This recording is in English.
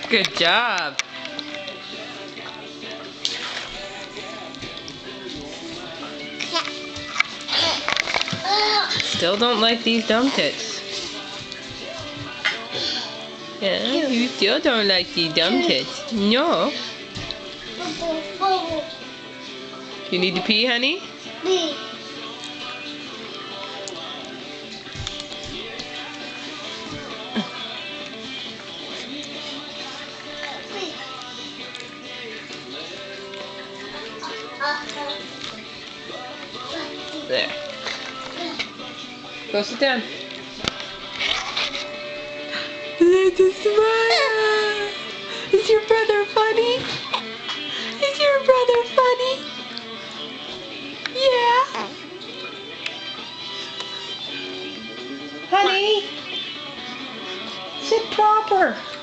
Good job. Still don't like these dumb tits. Yeah, you still don't like these dumb tits. No. You need to pee, honey? There. Go sit down. That's a smile. Is your brother funny? Is your brother funny? Yeah. Honey, sit proper.